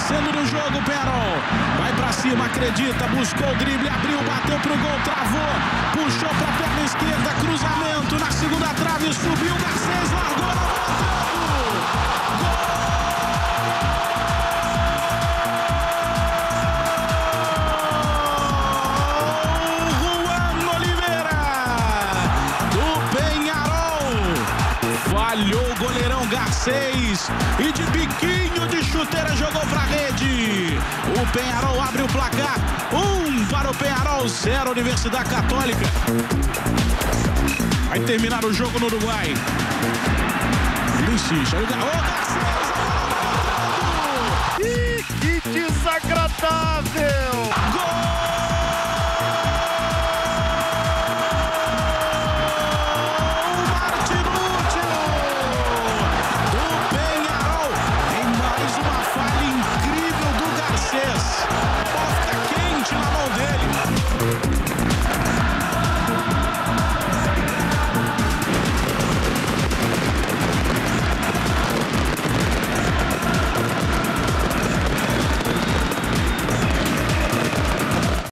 aparecendo no jogo, Penharol. Vai pra cima, acredita, buscou o drible, abriu, bateu pro gol, travou, puxou pra perna esquerda, cruzamento na segunda trave, subiu, Garcês, largou na bola, falhou o goleirão Garcês e de biquinho de chuteira jogou pra rede. O Penharol abre o placar. 1 para o Penharol, 0 Universidade Católica. Vai terminar o jogo no Uruguai. Ele insiste.